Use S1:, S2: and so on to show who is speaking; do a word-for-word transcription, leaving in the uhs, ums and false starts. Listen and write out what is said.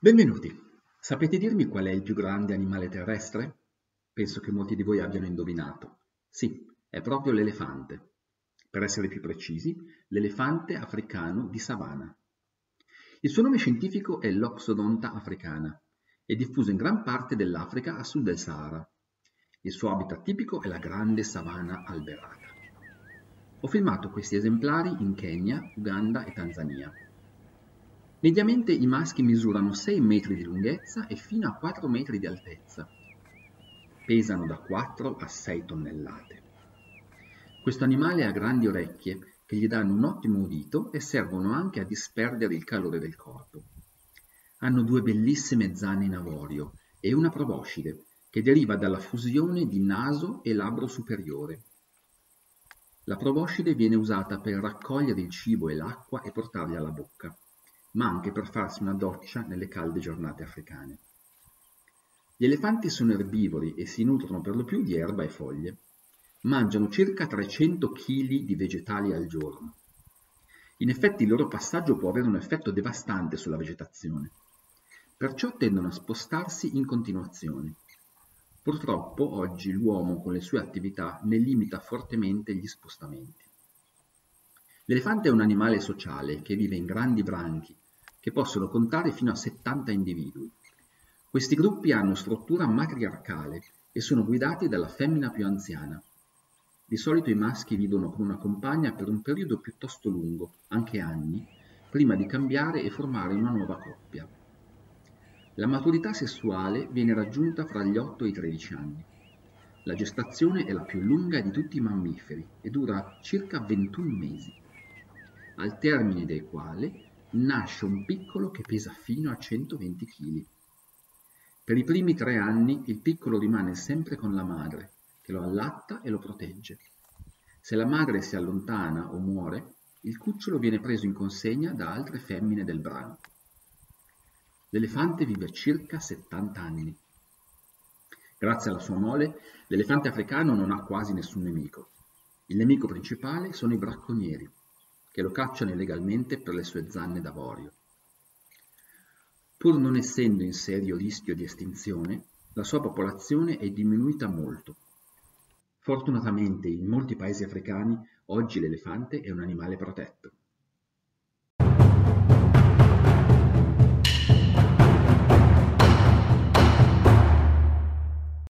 S1: Benvenuti! Sapete dirmi qual è il più grande animale terrestre? Penso che molti di voi abbiano indovinato. Sì, è proprio l'elefante. Per essere più precisi, l'elefante africano di savana. Il suo nome scientifico è Loxodonta africana. È diffuso in gran parte dell'Africa a sud del Sahara. Il suo habitat tipico è la grande savana alberata. Ho filmato questi esemplari in Kenya, Uganda e Tanzania. Mediamente i maschi misurano sei metri di lunghezza e fino a quattro metri di altezza. Pesano da quattro a sei tonnellate. Questo animale ha grandi orecchie che gli danno un ottimo udito e servono anche a disperdere il calore del corpo. Hanno due bellissime zanne in avorio e una proboscide che deriva dalla fusione di naso e labbro superiore. La proboscide viene usata per raccogliere il cibo e l'acqua e portarli alla bocca, ma anche per farsi una doccia nelle calde giornate africane. Gli elefanti sono erbivori e si nutrono per lo più di erba e foglie. Mangiano circa trecento chili di vegetali al giorno. In effetti il loro passaggio può avere un effetto devastante sulla vegetazione. Perciò tendono a spostarsi in continuazione. Purtroppo oggi l'uomo con le sue attività ne limita fortemente gli spostamenti. L'elefante è un animale sociale che vive in grandi branchi, che possono contare fino a settanta individui. Questi gruppi hanno struttura matriarcale e sono guidati dalla femmina più anziana. Di solito i maschi vivono con una compagna per un periodo piuttosto lungo, anche anni, prima di cambiare e formare una nuova coppia. La maturità sessuale viene raggiunta fra gli otto e i tredici anni. La gestazione è la più lunga di tutti i mammiferi e dura circa ventuno mesi, al termine dei quali nasce un piccolo che pesa fino a centoventi chili. Per i primi tre anni il piccolo rimane sempre con la madre, che lo allatta e lo protegge. Se la madre si allontana o muore, il cucciolo viene preso in consegna da altre femmine del branco. L'elefante vive circa settanta anni. Grazie alla sua mole, l'elefante africano non ha quasi nessun nemico. Il nemico principale sono i bracconieri, che lo cacciano illegalmente per le sue zanne d'avorio. Pur non essendo in serio rischio di estinzione, la sua popolazione è diminuita molto. Fortunatamente in molti paesi africani oggi l'elefante è un animale protetto.